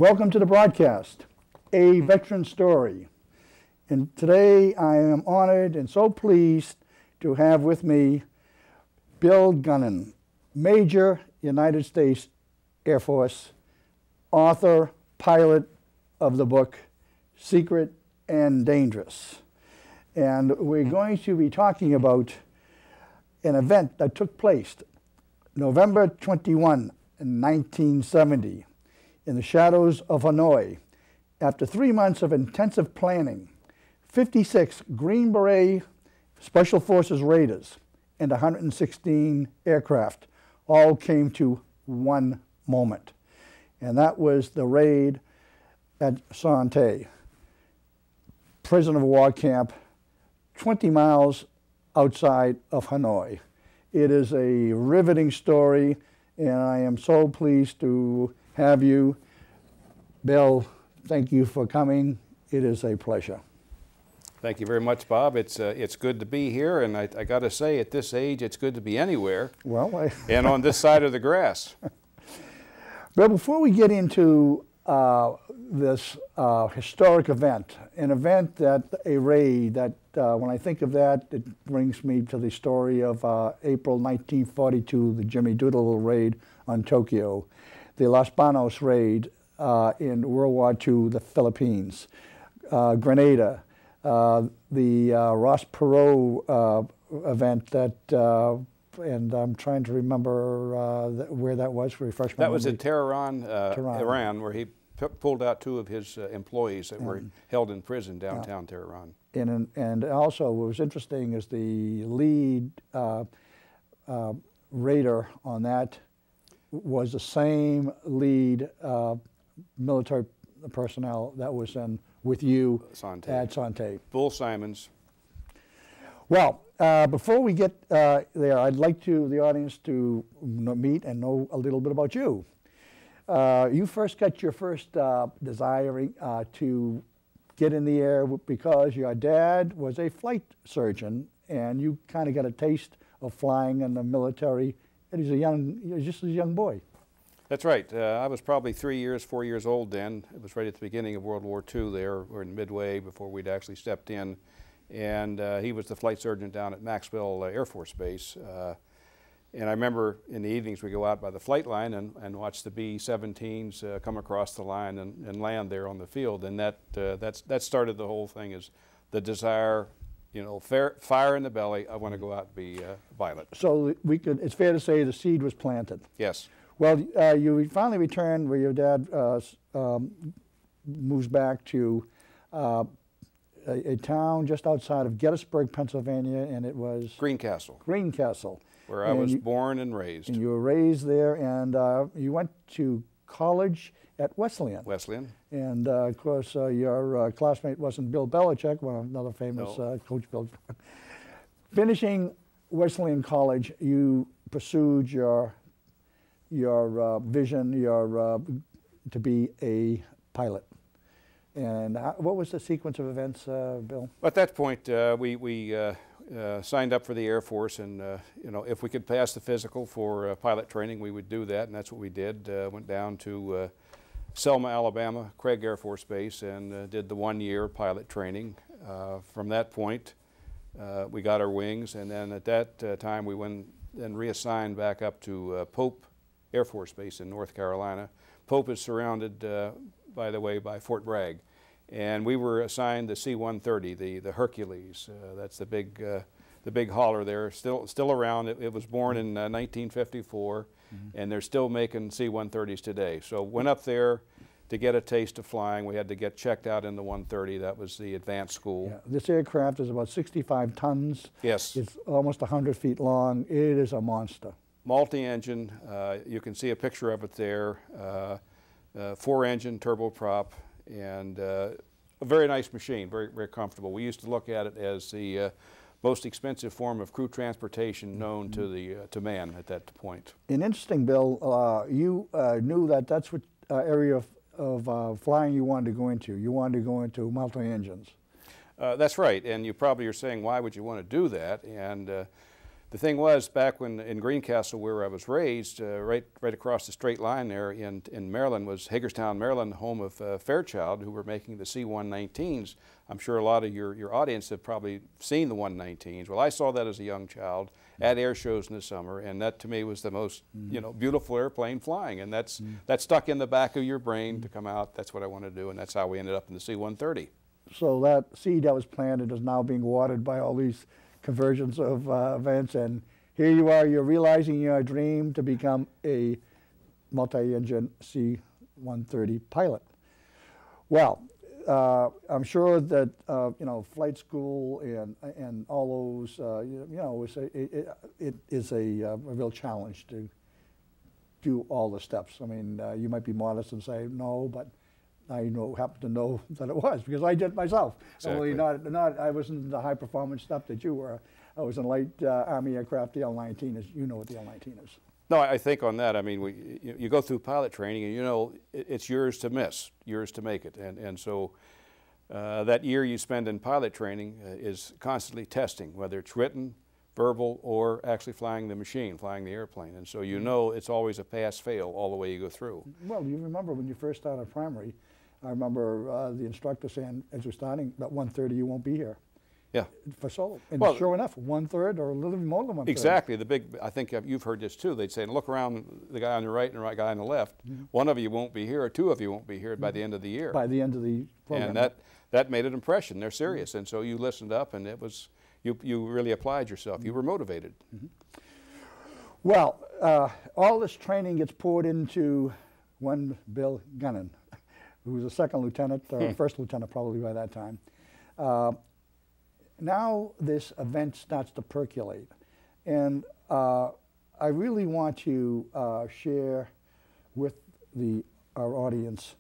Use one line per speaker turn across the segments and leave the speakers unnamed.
Welcome to the broadcast, A Veteran Story. And today I am honored and so pleased to have with me Bill Guenon, Major, United States Air Force, author, pilot of the book Secret and Dangerous. And we're going to be talking about an event that took place November 21, 1970, in the shadows of Hanoi. After 3 months of intensive planning, 56 Green Beret Special Forces Raiders and 116 aircraft all came to one moment. And that was the raid at Son Tay, prisoner of war camp 20 miles outside of Hanoi. It is a riveting story, and I am so pleased to have you. Bill, thank you for coming. It is a pleasure.
Thank you very much, Bob. It's good to be here, and I got to say, at this age, it's good to be anywhere.
Well,
and on this side of the grass.
But before we get into this historic event, an event that a raid that when I think of that, it brings me to the story of April 1942, the Jimmy Doodle raid on Tokyo, the Los Banos raid in World War II, the Philippines, Grenada, the Ross Perot event that, and I'm trying to remember where that was, refresh my memory.
That was in Tehran, Iran, where he pulled out 2 of his employees that were held in prison downtown Tehran.
And also what was interesting is the lead raider on that was the same lead military personnel that was in with you at Son Tay.
Bull Simons.
Well, before we get there, I'd like the audience to meet and know a little bit about you. You first got your first desiring to get in the air because your dad was a flight surgeon, and you kind of got a taste of flying in the military. And just a young boy.
That's right. I was probably 4 years old then. It was right at the beginning of World War II there. We're in midway before we'd actually stepped in. And he was the flight surgeon down at Maxwell Air Force Base. And I remember in the evenings we go out by the flight line and watch the B-17s come across the line and land there on the field. And that started the whole thing, is the desire, you know, fire in the belly. I want to go out and be a pilot.
So it's fair to say the seed was planted.
Yes.
Well, you finally returned where your dad moves back to a town just outside of Gettysburg, Pennsylvania, and it was
Greencastle.
Greencastle.
Where I was born and raised.
And you were raised there, and you went to college at Wesleyan.
Wesleyan.
And of course, your classmate wasn't Bill Belichick, another famous coach. Bill. Finishing Wesleyan College, you pursued your vision, to be a pilot. And what was the sequence of events, Bill?
At that point, we signed up for the Air Force, and you know, if we could pass the physical for pilot training, we would do that, and that's what we did. Went down to Selma, Alabama, Craig Air Force Base, and did the 1-year pilot training. From that point, we got our wings, and then at that time we went and reassigned back up to Pope Air Force Base in North Carolina. Pope is surrounded, by the way, by Fort Bragg. And we were assigned the C-130, the Hercules. That's the big hauler there, still around. It was born in 1954, and they're still making C-130s today. So went up there to get a taste of flying. We had to get checked out in the 130. That was the advanced school.
Yeah. This aircraft is about 65 tons.
Yes.
It's almost 100 feet long. It is a monster.
Multi-engine. You can see a picture of it there. 4-engine turboprop. And a very nice machine, very, very comfortable. We used to look at it as the most expensive form of crew transportation known to man at that point.
And interesting, Bill, you knew that that's what area of flying you wanted to go into. You wanted to go into multi-engines.
That's right, and you probably are saying, why would you want to do that? And The thing was, back when in Greencastle, where I was raised, right across the straight line there in Maryland was Hagerstown, Maryland, home of Fairchild, who were making the C-119s. I'm sure a lot of your audience have probably seen the 119s. Well, I saw that as a young child at air shows in the summer, and that to me was the most beautiful airplane flying, and that stuck in the back of your brain to come out. That's what I want to do, and that's how we ended up in the C-130.
So that seed that was planted is now being watered by all these conversions of events, and here you are, you're realizing your dream to become a multi-engine C-130 pilot. Well, I'm sure that flight school and all those it is a real challenge to do all the steps. I mean, you might be modest and say no, but I happen to know that it was because I did myself.
Exactly.
Only I wasn't the high performance stuff that you were. I was in light Army aircraft. The L-19 is, you know what the L-19 is.
No, I think on that, I mean, you go through pilot training and you know it's yours to miss, yours to make it. And so that year you spend in pilot training is constantly testing, whether it's written, verbal, or actually flying the machine, flying the airplane. And so you know it's always a pass-fail all the way you go through.
Well, you remember when you first started primary, I remember the instructor saying, as we're starting, about 1:30 you won't be here.
Yeah.
For solo. And
well,
sure enough, 1/3 or a little bit more than 1/3.
Exactly. The big, I think you've heard this too. They'd say, look around the guy on the right and the right guy on the left. One of you won't be here or two of you won't be here by the end of the year.
By the end of the program.
And that made an impression. They're serious. And so you listened up and it was, you really applied yourself. You were motivated.
Well, all this training gets poured into one Bill Guenon, who was a second lieutenant, or first lieutenant probably by that time. Now this event starts to percolate, and I really want to share with our audience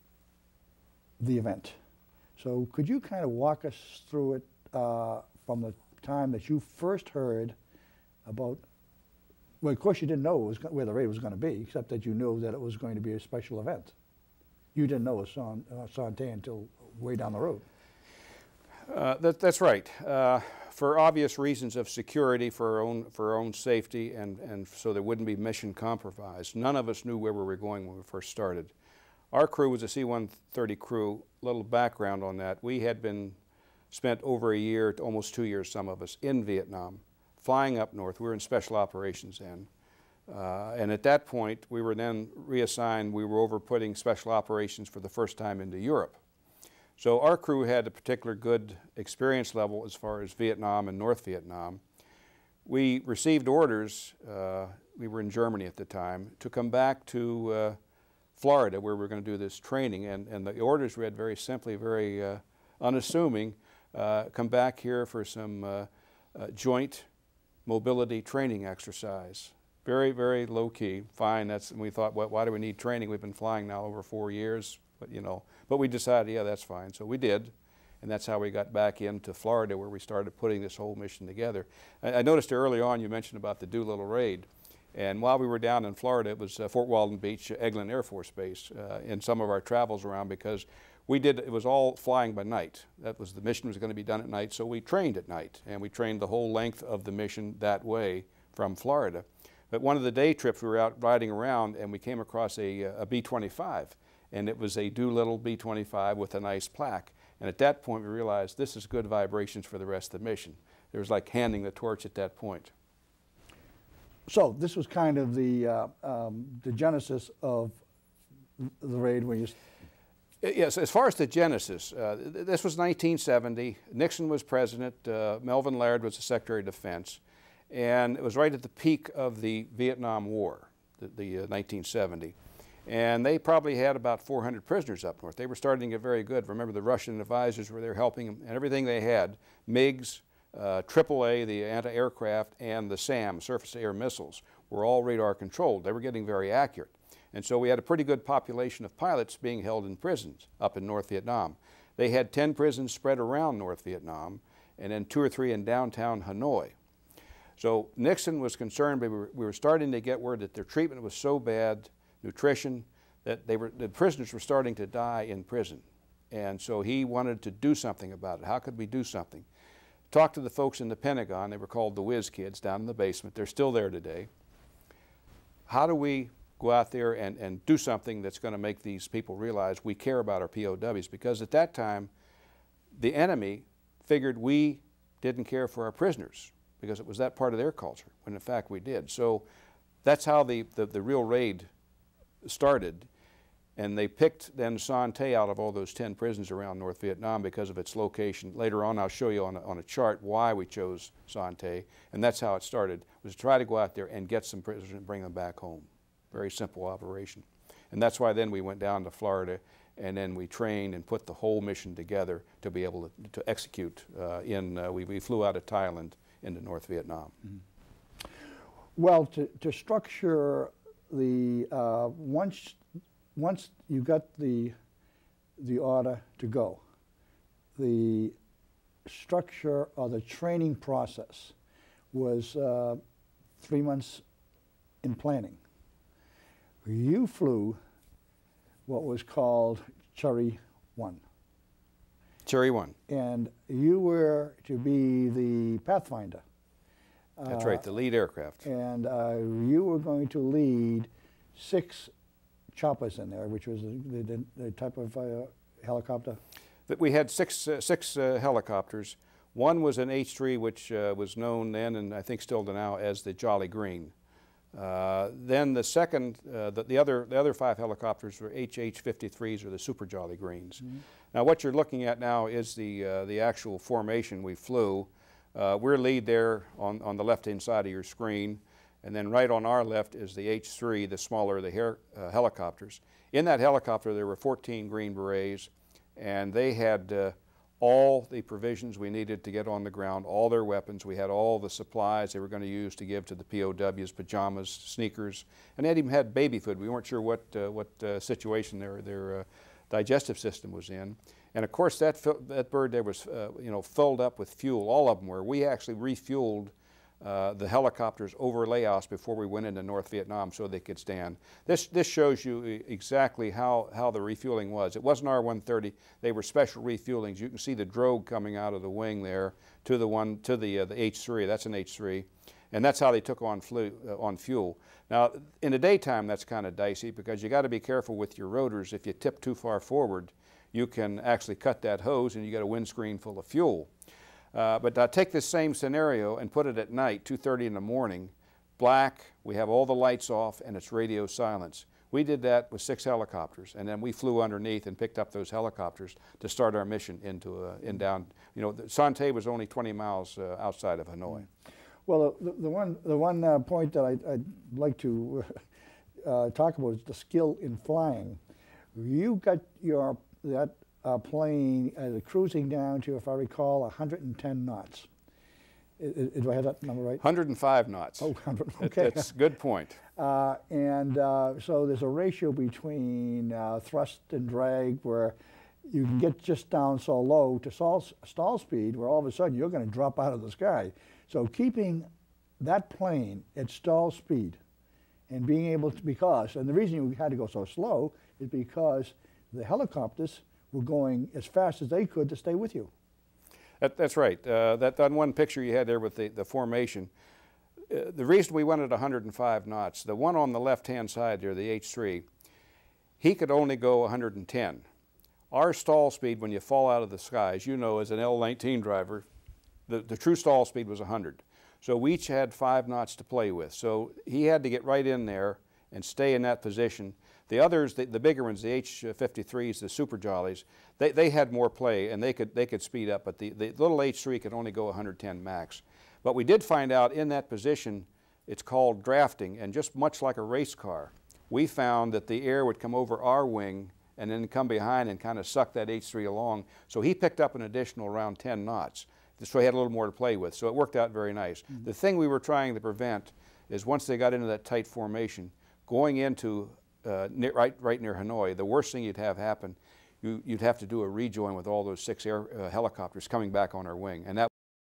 the event. So could you kind of walk us through it from the time that you first heard about, well, of course you didn't know where the raid was going to be, except that you knew that it was going to be a special event. You didn't know it was Sante until way down the road.
That's right. For obvious reasons of security, for our own safety, and so there wouldn't be mission compromise. None of us knew where we were going when we first started. Our crew was a C-130 crew. Little background on that. We had spent over a year, to almost 2 years, some of us, in Vietnam, flying up north. We were in special operations then. And at that point, we were then reassigned. We were over putting special operations for the first time into Europe. So our crew had a particular good experience level as far as Vietnam and North Vietnam. We received orders, we were in Germany at the time, to come back to Florida where we were going to do this training. And the orders read very simply, very unassuming, come back here for some joint mobility training exercise. Very, very low key, fine. And we thought, well, why do we need training? We've been flying now over 4 years. But we decided, yeah, that's fine. So we did, and that's how we got back into Florida, where we started putting this whole mission together. I noticed early on you mentioned about the Doolittle raid, and while we were down in Florida, it was Fort Walton Beach, Eglin Air Force Base, in some of our travels around, because it was all flying by night. That was, the mission was going to be done at night, so we trained at night, and we trained the whole length of the mission that way from Florida. But one of the day trips, we were out riding around, and we came across a B-25. And it was a Doolittle B-25 with a nice plaque. And at that point, we realized this is good vibrations for the rest of the mission. It was like handing the torch at that point.
So this was kind of the genesis of the raid when you...
Yes, as far as the genesis, this was 1970. Nixon was president. Melvin Laird was the Secretary of Defense. And it was right at the peak of the Vietnam War, the 1970. And they probably had about 400 prisoners up north. They were starting to get very good. Remember, the Russian advisors were there helping them, and everything they had, MiGs, AAA, the anti-aircraft, and the SAM, surface-to-air missiles, were all radar controlled. They were getting very accurate. And so we had a pretty good population of pilots being held in prisons up in North Vietnam. They had 10 prisons spread around North Vietnam, and then 2 or 3 in downtown Hanoi. So Nixon was concerned, but we were starting to get word that their treatment was so bad, nutrition, that the prisoners were starting to die in prison. And so he wanted to do something about it. How could we do something? talked to the folks in the Pentagon. They were called the Whiz Kids down in the basement. They're still there today. How do we go out there and do something that's going to make these people realize we care about our POWs? Because at that time, the enemy figured we didn't care for our prisoners because it was that part of their culture, when in fact we did. So that's how the real raid started. And they picked then Son Tay out of all those 10 prisons around North Vietnam because of its location. Later on, I'll show you on a chart why we chose Son Tay. And that's how it started, was to try to go out there and get some prisoners and bring them back home. Very simple operation. And that's why then we went down to Florida, and then we trained and put the whole mission together to be able to execute. We flew out of Thailand into North Vietnam.
Mm-hmm. Well, to structure the, once you got the order to go, the structure or the training process was 3 months in planning. You flew what was called Cherry 1.
Cherry 1.
And you were to be the Pathfinder.
That's right, the lead aircraft.
And you were going to lead 6 choppers in there, which was the type of helicopter?
We had six helicopters. One was an H-3, which was known then, and I think still now, as the Jolly Green. Then the second, the other 5 helicopters were HH-53s, or the Super Jolly Greens. Mm-hmm. Now what you're looking at now is the actual formation we flew. We're lead there on the left-hand side of your screen. And then right on our left is the H-3, the smaller of the helicopters. In that helicopter there were 14 Green Berets, and they had all the provisions we needed to get on the ground, all their weapons. We had all the supplies they were going to use to give to the POWs, pajamas, sneakers, and they even had baby food. We weren't sure what situation their digestive system was in. And of course that bird there was filled up with fuel, all of them were. We actually refueled the helicopters over Laos before we went into North Vietnam so they could stand. This shows you exactly how the refueling was. It wasn't R-130, they were special refuelings. You can see the drogue coming out of the wing there to the H-3, that's an H-3, and that's how they took on fuel. Now in the daytime that's kind of dicey because you got to be careful with your rotors. If you tip too far forward, you can actually cut that hose and you get a windscreen full of fuel. But take this same scenario and put it at night, 2:30 in the morning, black, we have all the lights off, and it's radio silence. We did that with 6 helicopters, and then we flew underneath and picked up those helicopters to start our mission down. Son Tay was only 20 miles outside of Hanoi.
Well, the one point that I'd like to talk about is the skill in flying. You got that plane cruising down to, if I recall, 110 knots. Do I have that number right?
105 knots.
Oh, okay.
That's a good point.
So there's a ratio between thrust and drag where you can get just down so low to stall speed where all of a sudden you're going to drop out of the sky. So keeping that plane at stall speed and being able to, and the reason you had to go so slow is because the helicopters were going as fast as they could to stay with you.
That's right. That one picture you had there with the formation, the reason we went at 105 knots, the one on the left-hand side there, the H-3, he could only go 110. Our stall speed when you fall out of the sky, as you know as an L-19 driver, the true stall speed was 100. So we each had 5 knots to play with. So he had to get right in there and stay in that position. The others, the bigger ones, the H-53s, the Super Jollies, they had more play and they could speed up, but the little H-3 could only go 110 max. But we did find out in that position, it's called drafting, and just much like a race car, we found that the air would come over our wing and then come behind and kind of suck that H-3 along. So he picked up an additional around 10 knots. So he had a little more to play with. So it worked out very nice. Mm-hmm. The thing we were trying to prevent is once they got into that tight formation, going into right near Hanoi, the worst thing you'd have happen, you'd have to do a rejoin with all those 6 helicopters coming back on our wing. And that